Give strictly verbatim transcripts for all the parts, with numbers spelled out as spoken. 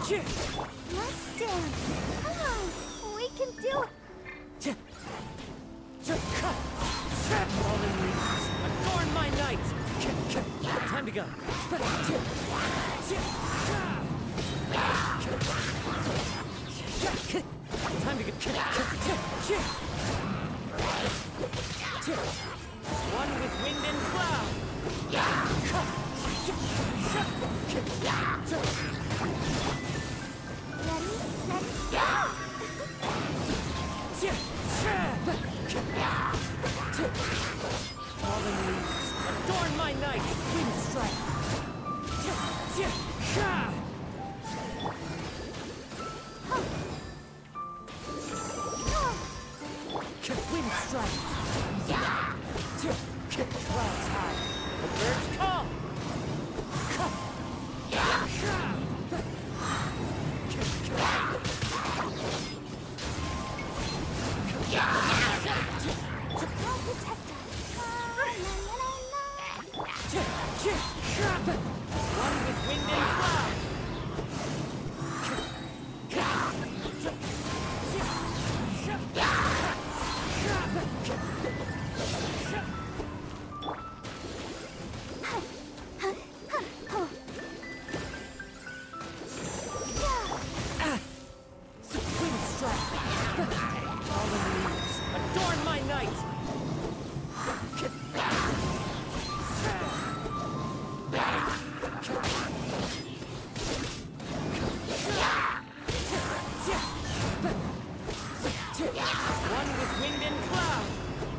Let's dance. Come on, we can do it. Fallen leaves, adorn my night. Time to go. Time to go. One with wind and cloud. Ready, set, go! Fallen leaves, adorn my night. Wind strike. Wind strike. Clouds high. The birds call. I'll protect us. One with wind and cloud. Wind strike. Fallen leaves, adorn my night. One with wind and cloud.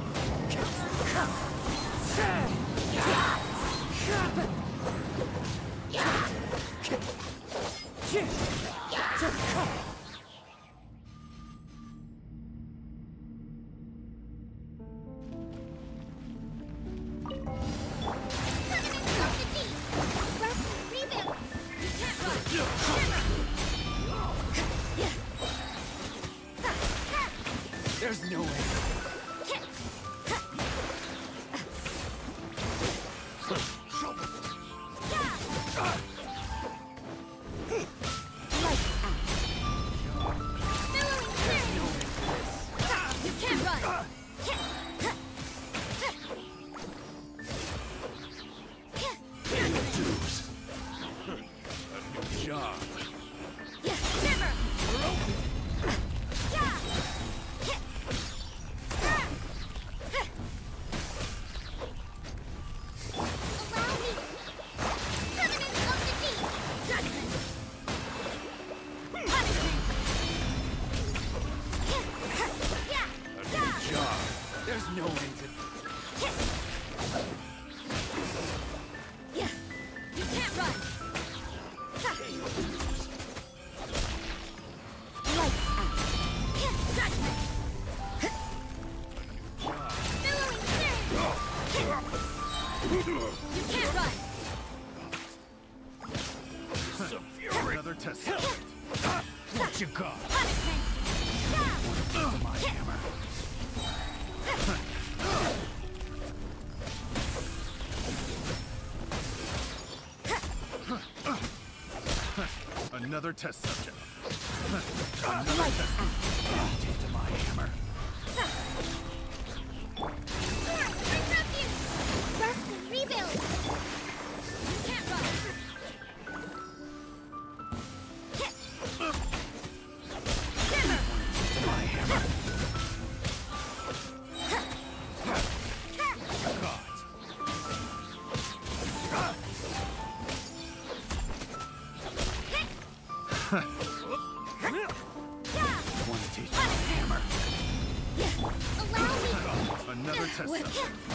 There's no way. There's no way to... Yeah, you can't run. Lights out. Judgment. Billowing flame. You can't run. Another test. What you got? Punishment. My hammer. Another test subject. Another test. Taste of my hammer. Sword, bring refuge. Rest and rebuild. You can't run. Shimmer. Taste of my hammer. Want to taste my hammer? Allow me. Another test subject.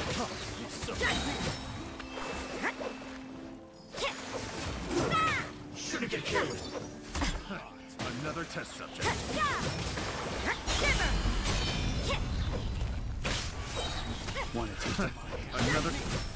Shouldn't get careless. Another test subject. Want to taste my hammer? Another.